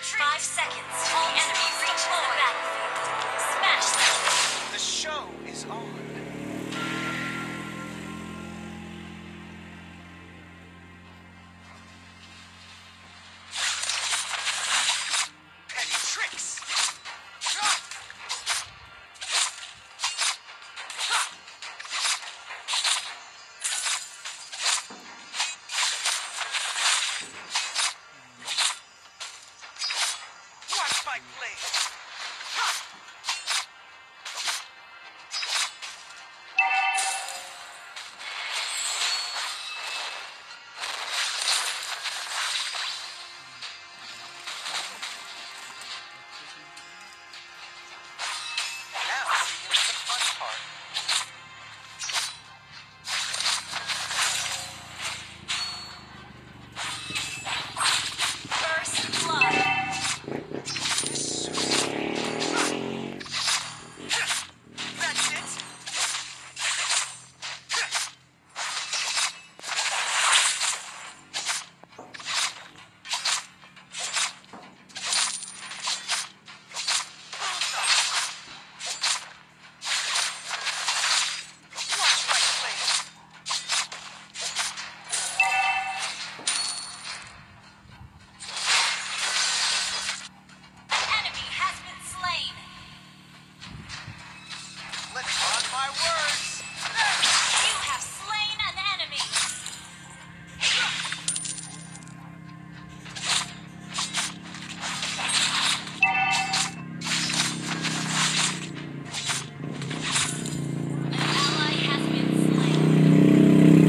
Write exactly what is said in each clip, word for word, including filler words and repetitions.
Five seconds. All enemies reach the battlefield. Smash them. The show is on. Petty tricks. Watch my blade. Now begins the fun part. First blood. That's it. Watch my blade. Enemy has been slain. Let's on my words. You have slain an enemy. An ally has been slain.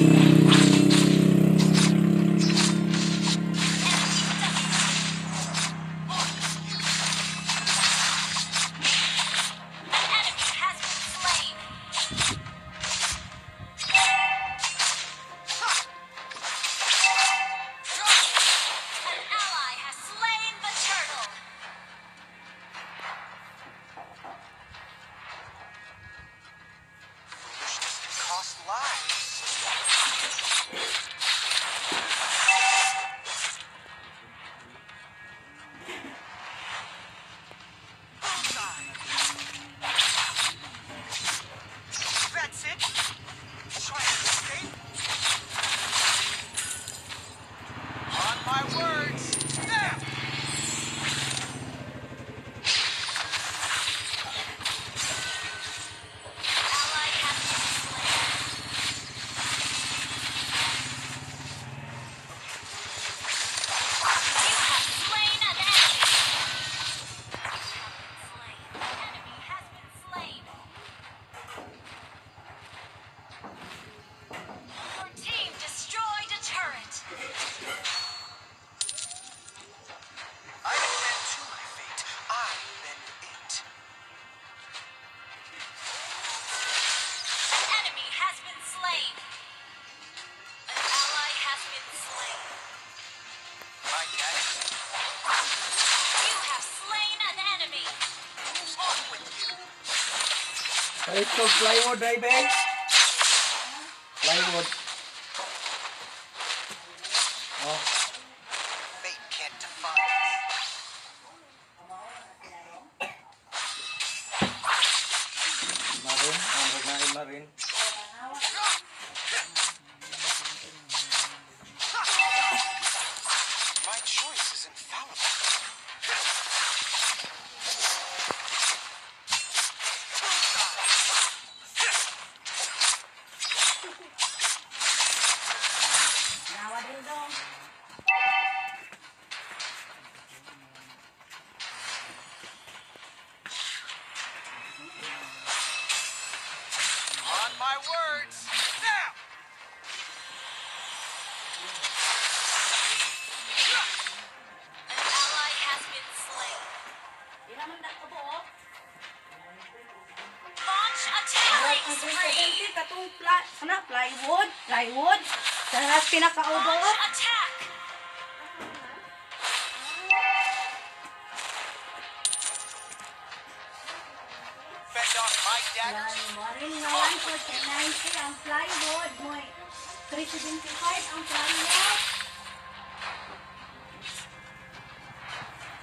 An enemy has been slain. An ally has slain the turtle. Foolishness can cost lives. Bullseye. That's it. Try to escape. On my words. Now. Ally has been slain. You have slain an enemy. You have been slain. An enemy has been slain. Your team destroyed a turret. I didn't bend to my fate. I bend it. An enemy has been slain. An ally has been slain. My daddy. You have slain an enemy. Who's on with you? Ito plywood, right, Ben? Plywood. Oh, Fate can't define me. marin. Ang ragnain marin. My choice is infallible. On my words. Now. An ally has been slain. Launch attack spree. Katong pla sana plywood, plywood. Sa pinakaubo. Launch attack. Fend off my daggers. Marin ngayon po three ninety ang plywood mo. three seventy-five ang plywood.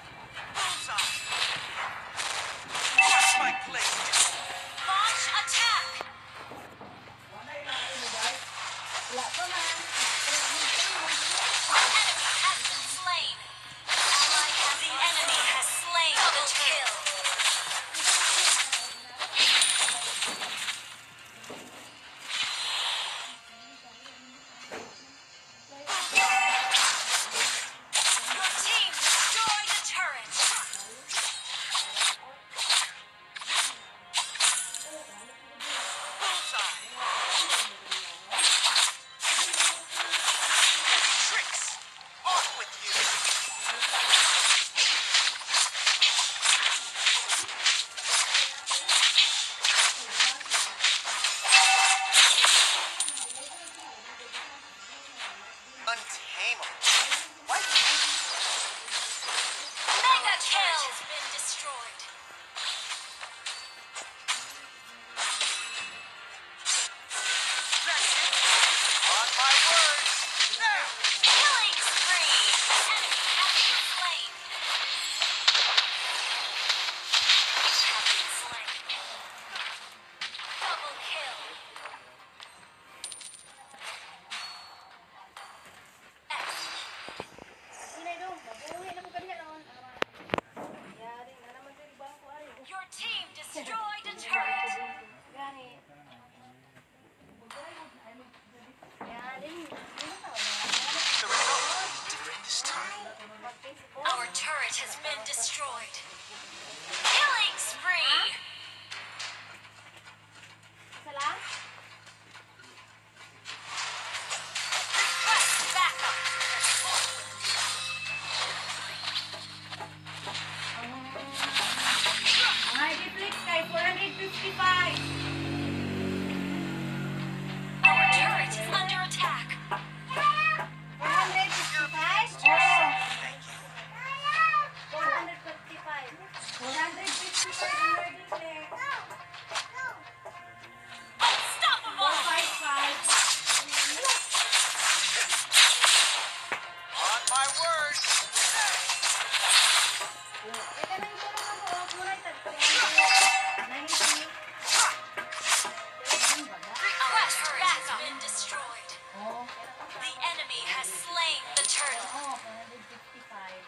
turtle. Oo, one fifty-five.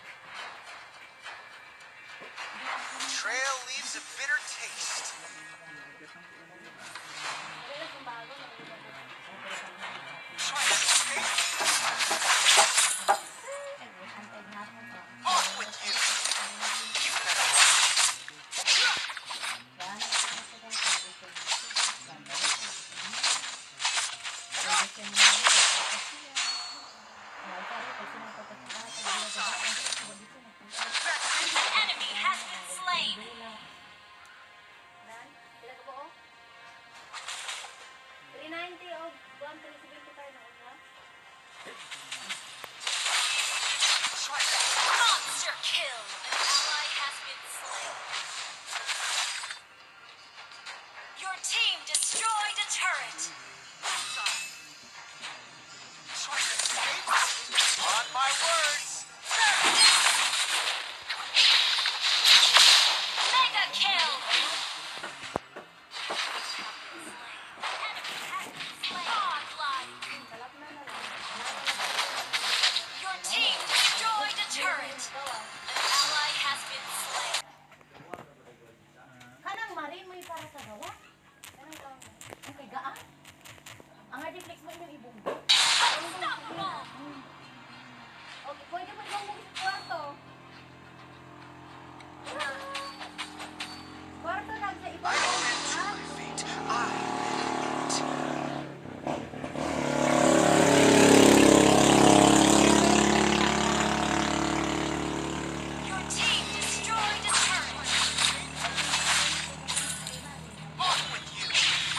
Trail leaves a bitter taste. Try to escape. Off with you. You better. An enemy has been slain. three ninety o one three seventy-five na una. Try to. Monster kill. An ally has been slain. Your team destroyed a turret. Try to escape. On my words. Mega kill. Godlike. Your team destroyed a turret. An ally has been slain. Kanang marin mo yung para sa gawa? Kanang ka? Ang tigaan? Ang reflex mo yung ibunggo? Unstoppable. Okay, pwede mo ibang mo sa kwarto. Kwarto lang sa ibang I mo. went to my fate. I bend it. Your team destroyed a turret. Off with you.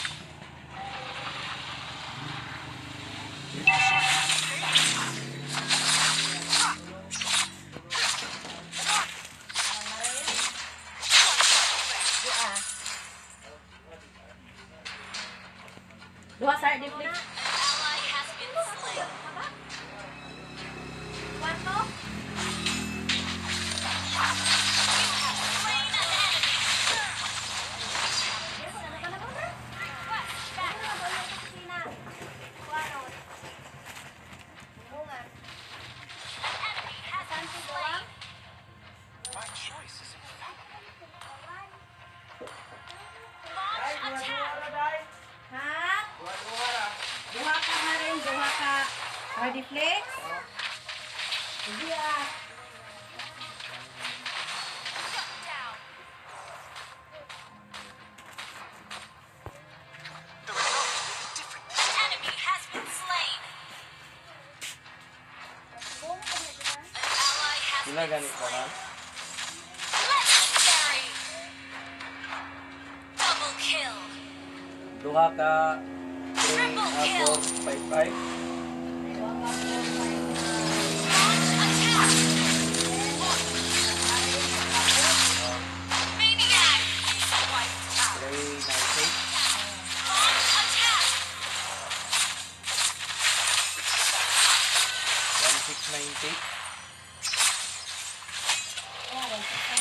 Duha sa reflex. An ally has been slain. Kwarto? You have slain an enemy. Request back. An enemy has been slain. My choice is infallible. Launch attack. Ha? Duha ka na rin, duha ka reflex. Sige ah. Shut down. The result will be different. An enemy has been slain. An ally has Sila been ganit ba slain. man? Legendary. Double kill. Duha ka three, Triple ah, kill. four, five, five. Launch attack. Maniac. Wiped out. three, ninety. Launch attack. one, six, ninety. Oh,